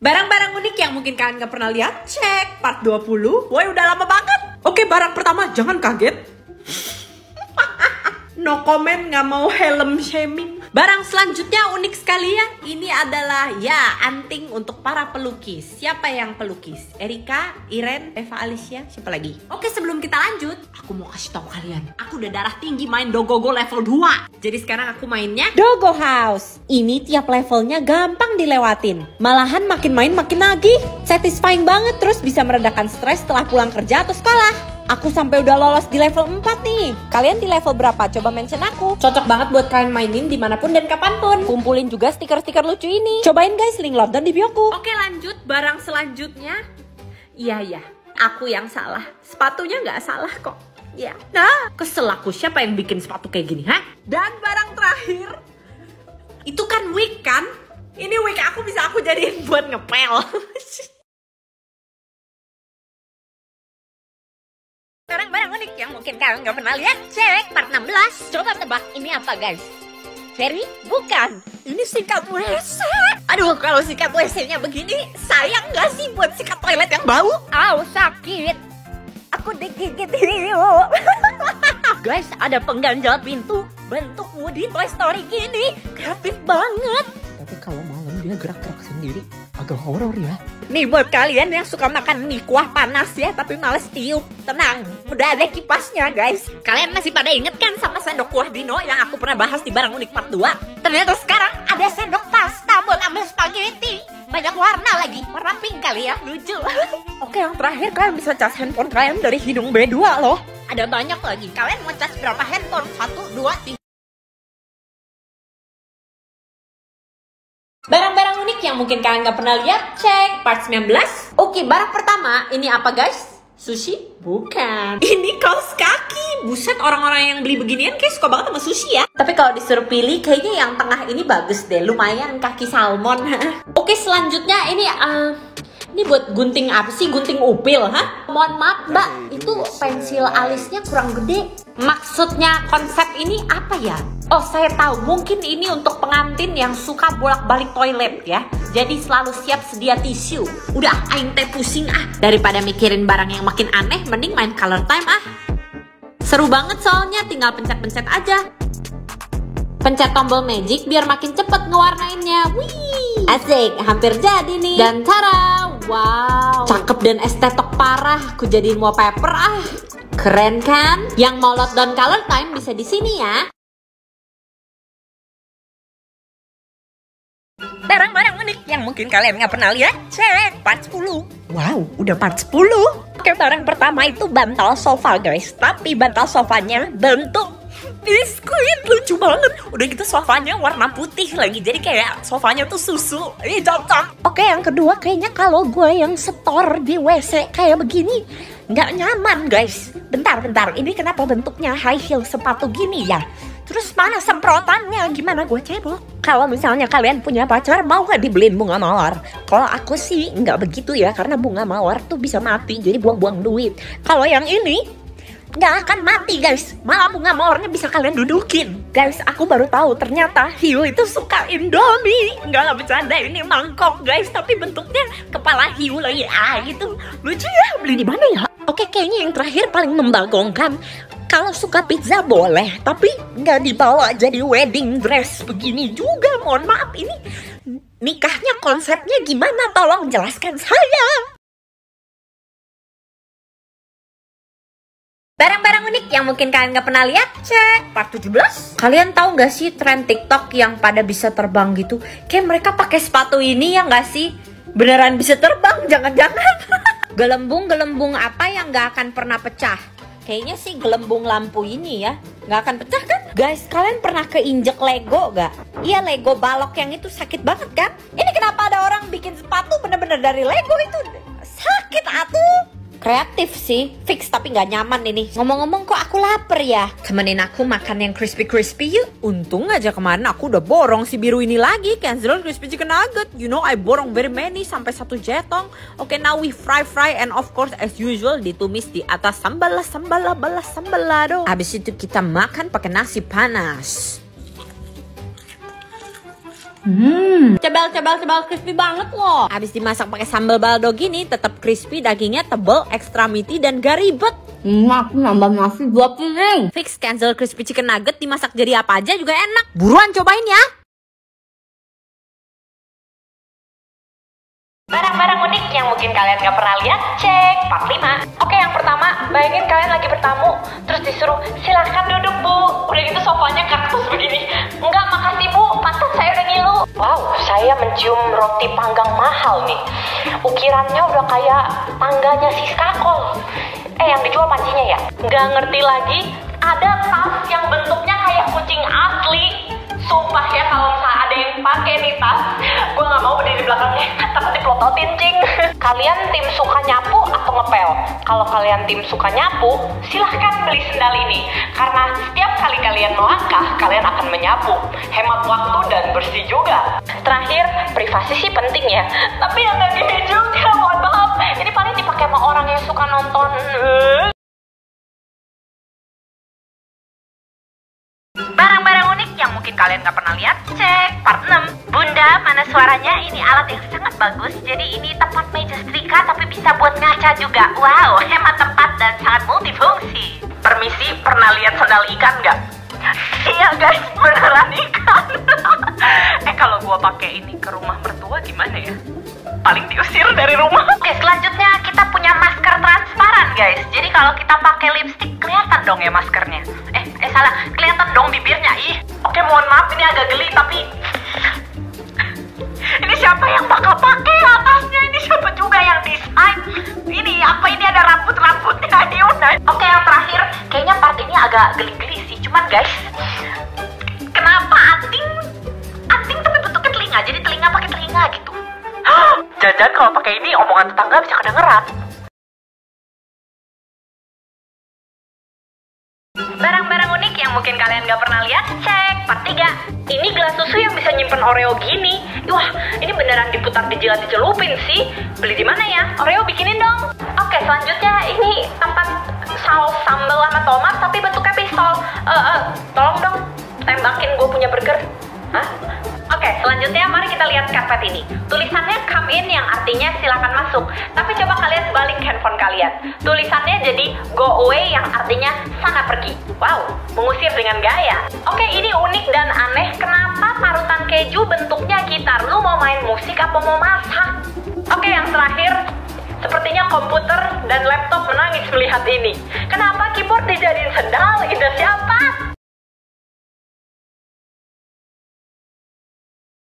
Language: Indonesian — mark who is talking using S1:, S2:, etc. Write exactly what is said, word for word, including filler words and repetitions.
S1: Barang-barang unik yang mungkin kalian gak pernah lihat, cek part dua puluh. Woi, udah lama banget. Oke, barang pertama, jangan kaget. No comment, gak mau helm shaming. Barang selanjutnya unik sekali ya. Ini adalah ya anting untuk para pelukis. Siapa yang pelukis? Erika, Iren, Eva Alicia, siapa lagi? Oke, sebelum kita lanjut, aku mau kasih tahu kalian, aku udah darah tinggi main Dogogo level dua. Jadi sekarang aku mainnya Dogo House. Ini tiap levelnya gampang dilewatin. Malahan makin main makin nagih. Satisfying banget, terus bisa meredakan stres setelah pulang kerja atau sekolah. Aku sampai udah lolos di level empat nih. Kalian di level berapa? Coba mention aku. Cocok banget buat kalian mainin dimanapun dan kapanpun. Kumpulin juga stiker-stiker lucu ini. Cobain guys, link London di bioku. Oke, lanjut. Barang selanjutnya. Iya, iya. Aku yang salah. Sepatunya nggak salah kok. Ya. Nah, kesel aku. Siapa yang bikin sepatu kayak gini, ha? Dan barang terakhir. Itu kan wig kan? Ini wig aku bisa aku jadiin buat ngepel. Barang-barang unik yang mungkin kalian gak pernah lihat, cek part enam belas. Coba tebak ini apa guys? Cherry? Bukan. Ini sikat W C. Aduh, kalau sikat W C-nya begini, sayang gak sih buat sikat toilet yang bau? Au, sakit. Aku digigit hiu. Guys, ada pengganjal pintu bentuk Woody Toy Story gini. Kreatif banget. Tapi kalau malam dia gerak-gerak sendiri, agak horor ya. Nih buat kalian yang suka makan mie kuah panas ya, tapi males tiup. Tenang, udah ada kipasnya guys. Kalian masih pada inget kan sama sendok kuah Dino yang aku pernah bahas di barang unik part dua? Ternyata sekarang ada sendok pasta buat ambil spaghetti. Banyak warna lagi, warna pink kali ya, lucu. Oke, yang terakhir kalian bisa cas handphone kalian dari hidung B dua loh. Ada banyak lagi, kalian mau cas berapa handphone? Satu, dua, tiga. Barang-barang unik yang mungkin kalian gak pernah lihat, cek part sembilan belas. Oke, barang pertama, ini apa guys? Sushi? Bukan. Ini kaos kaki. Buset, orang-orang yang beli beginian kayak suka banget sama sushi ya. Tapi kalau disuruh pilih, kayaknya yang tengah ini bagus deh. Lumayan kaki salmon. Oke, selanjutnya ini uh, ini buat gunting apa sih? Gunting upil, ha? Mohon maaf mbak, itu pensil alisnya kurang gede. Maksudnya konsep ini apa ya? Oh, saya tahu, mungkin ini untuk pengantin yang suka bolak-balik toilet ya. Jadi selalu siap sedia tisu. Udah, aing teh pusing ah. Daripada mikirin barang yang makin aneh, mending main color time ah. Seru banget soalnya, tinggal pencet-pencet aja. Pencet tombol magic biar makin cepet ngewarnainnya. Wih, asik, hampir jadi nih. Dan tara, wow, cakep dan estetik parah. Aku jadiin wallpaper ah. Keren kan? Yang mau lockdown color time bisa di sini ya. Barang-barang unik yang mungkin kalian nggak pernah lihat, cek part sepuluh. Wow, udah part sepuluh. Oke, barang pertama itu bantal sofa guys. Tapi bantal sofanya bentuk biskuit, lucu banget. Udah gitu sofanya warna putih lagi, jadi kayak sofanya tuh susu. Ini cocok. Oke, yang kedua kayaknya kalau gue yang setor di W C kayak begini nggak nyaman guys. Bentar-bentar, ini kenapa bentuknya high heel sepatu gini ya? Terus mana semprotannya? Gimana gue cebok? Kalau misalnya kalian punya pacar, mau gak dibeliin bunga mawar? Kalau aku sih nggak begitu ya, karena bunga mawar tuh bisa mati, jadi buang-buang duit. Kalau yang ini nggak akan mati guys, malah bunga mawarnya bisa kalian dudukin. Guys, aku baru tahu ternyata hiu itu suka Indomie. Nggak lah, bercanda, ini mangkok guys, tapi bentuknya kepala hiu lagi. Ah gitu, lucu ya. Beli di mana ya? Oke, kayaknya yang terakhir paling membagongkan. Kalau suka pizza boleh, tapi nggak dibawa jadi wedding dress begini juga. Mohon maaf, ini nikahnya konsepnya gimana? Tolong jelaskan saya. Barang-barang unik yang mungkin kalian gak pernah lihat, cek part tujuh belas. Kalian tahu gak sih tren TikTok yang pada bisa terbang gitu? Kayak mereka pakai sepatu ini ya gak sih? Beneran bisa terbang, jangan-jangan. Gelembung-gelembung apa yang gak akan pernah pecah? Kayaknya sih gelembung lampu ini ya, gak akan pecah kan? Guys, kalian pernah keinjek Lego gak? Iya, Lego balok yang itu sakit banget kan? Ini kenapa ada orang bikin sepatu bener-bener dari Lego itu? Sakit atuh. Kreatif sih, fix tapi nggak nyaman ini. Ngomong-ngomong kok aku lapar ya? Temenin aku makan yang crispy-crispy yuk. Untung aja kemarin aku udah borong si biru ini lagi. Cancel crispy chicken nugget. You know I borong very many sampai satu jetong. Oke, okay, now we fry-fry and of course as usual ditumis di atas sambal sambal balas sambal lado. Habis itu kita makan pakai nasi panas. Hmm, cebal cebal cebal crispy banget loh. Habis dimasak pakai sambal baldo gini, tetap crispy, dagingnya tebel, extra meaty dan gak ribet.
S2: Hmm, aku nambah nasi dua piring.
S1: Fix cancel crispy chicken nugget, dimasak jadi apa aja juga enak. Buruan cobain ya. Barang-barang unik yang mungkin kalian gak pernah lihat, cek part lima. Oke, yang pertama, bayangin kalian lagi bertamu, terus disuruh, silahkan duduk bu. Udah gitu sofanya kaktus begini. Enggak, makasih bu, pantat saya udah ngilu. Wow, saya mencium roti panggang mahal nih. Ukirannya udah kayak tangganya si skakol. Eh, yang dijual pancinya ya? Nggak ngerti lagi, ada tas yang bentuknya kayak kucing asli. Sumpah ya, kalau misalnya ada yang pakai nih tas, gue nggak mau berdiri di belakangnya, takut dipelototin, cing. Kalian tim suka nyapu atau ngepel? Kalau kalian tim suka nyapu, silahkan beli sendal ini. Karena setiap kali kalian melangkah, kalian akan menyapu. Hemat waktu dan bersih juga. Terakhir, privasi sih penting ya. Tapi yang nggak gini juga, mohon maaf. Ini paling dipakai sama orang yang suka nonton. Barang-barang unik yang mungkin kalian gak pernah lihat, cek part enam. Bunda, mana suaranya? Ini alat yang sangat bagus. Jadi ini tempat meja setrika tapi bisa buat ngaca juga. Wow, hemat tempat dan sangat multifungsi. Permisi, pernah lihat sandal ikan nggak? Iya guys, beneran ikan. Eh, kalau gua pakai ini ke rumah mertua gimana ya? Paling diusir dari rumah. Oke, selanjutnya kita punya masker transparan guys. Jadi kalau kita pakai lipstick kelihatan dong ya maskernya. Eh, eh salah, kelihatan dong bibirnya. Ih. Oke, mohon maaf ini agak geli tapi ini siapa yang bakal pakai atasnya? Ini siapa juga yang desain? Ini apa ini ada rambut-rambutnya? Oke, yang terakhir kayaknya part ini agak geli-geli sih. Cuman guys, kenapa anting anting tapi bentuknya telinga? Jadi telinga pakai telinga gitu. Jangan-jangan kalau pakai ini omongan tetangga bisa kedengeran. Barang-barang unik yang mungkin kalian gak pernah lihat, cek part tiga. Ini gelas susu yang bisa nyimpen Oreo gini. Wah, ini beneran diputar, dijilat, dicelupin sih. Beli di mana ya? Oreo bikinin dong. Oke, selanjutnya ini tempat saus sambal sama tomat tapi bentuknya pistol. Uh, uh, tolong dong tembakin gue punya burger. Hah? Oke, selanjutnya mari kita lihat karpet ini. Tulisannya come in yang artinya silakan masuk. Tapi coba kalian balik handphone kalian. Tulisannya jadi go away yang artinya sana pergi. Wow, mengusir dengan gaya. Oke, ini unik dan aneh. Kenapa parutan keju bentuknya gitar? Lu mau main musik apa mau masak? Oke, yang terakhir, sepertinya komputer dan laptop menangis melihat ini. Kenapa keyboard dijadiin